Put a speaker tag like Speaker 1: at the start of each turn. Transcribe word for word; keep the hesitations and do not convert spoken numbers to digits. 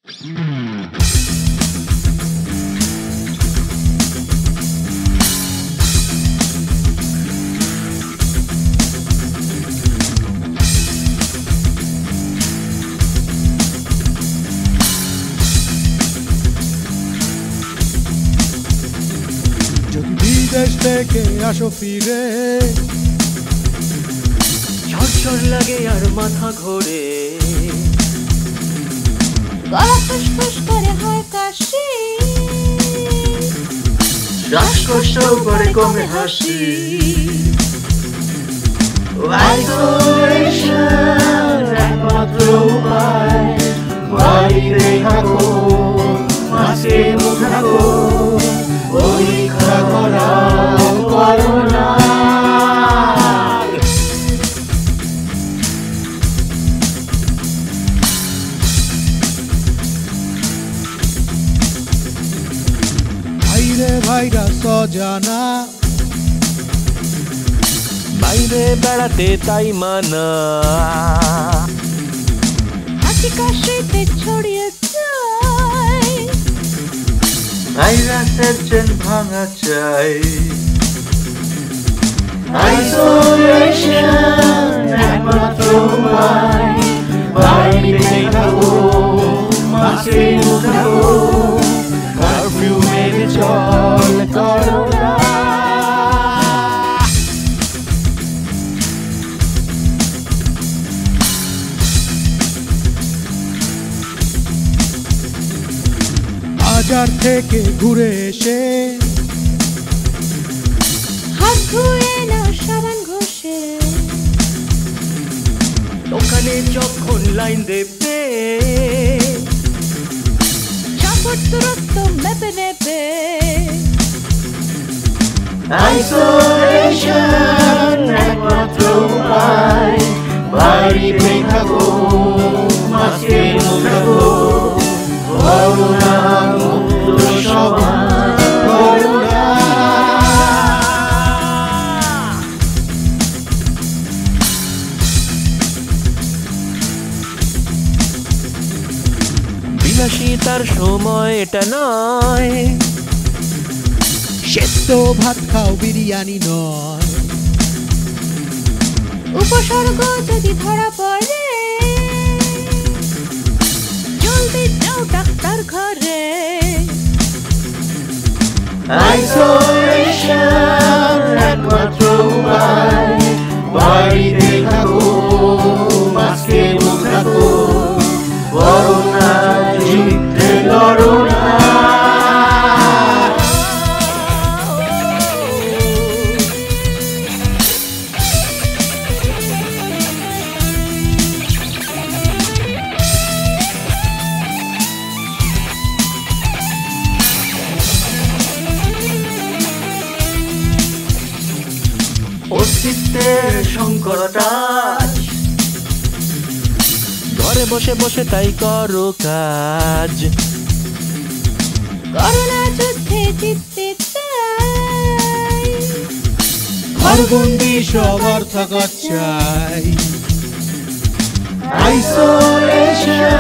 Speaker 1: বিদেশ থেকে আসো ফিরে,
Speaker 2: ঝরঝর লাগে আর মাথা ঘোরে,
Speaker 3: গলা ফুসফুস করে হয় কাশি,
Speaker 2: শ্বাসকষ্ট করে কমে হাসি। আইসোলেশন একমাত্র উপায়, বাড়িতে থাকো, মাসে মুখ রাখো, পরীক্ষা করা করোনা।
Speaker 1: বাইরে ভাইরাস অজানা,
Speaker 2: বাইরে বেড়াতে তাই মানা,
Speaker 3: হাসি কাশিতে ছড়িয়ে যায়,
Speaker 2: ভাইরাসের চেন ভাঙা চাই। আইসোলেশন একমাত্র উপায়, বাড়িতে থাকো, মাসে মুখ রাখো, কারফিউ মেনে চল করোনা।
Speaker 1: বাজার থেকে ঘুরে এসে
Speaker 3: হাত ধুয়ে নাও সাবান ঘষে,
Speaker 2: দোকানে যখন লাইন দেবে,
Speaker 3: চাপট দূরত্ব মেপে নেবে।
Speaker 2: আইসোলেশন একমাত্র উপায়, বাড়িতে থাকো, মাসে মুখ রাখো, করোনা মুক্ত সবাই, করোনা। বিলাসিতার সময় এটা নয়,
Speaker 1: সেদ্ধ ভাত খাও বিরিয়ানি নয়,
Speaker 3: উপসর্গ যদি ধরা পড়ে, জলদি যাও ডাক্তার ঘরে।
Speaker 2: আইসোলেশন একমাত্র উপায়, বাড়িতে থাকো, মাসকে মুখ রাখো, করোনা জিততে লড়ো না। অস্তিত্বের সংকটাজ, ঘরে বসে বসে তাই করো কাজ।
Speaker 3: করোনা যুদ্ধে জিততে চাই,
Speaker 1: ঘরবন্দি সবার থাকা চাই।
Speaker 2: আইসোলেশন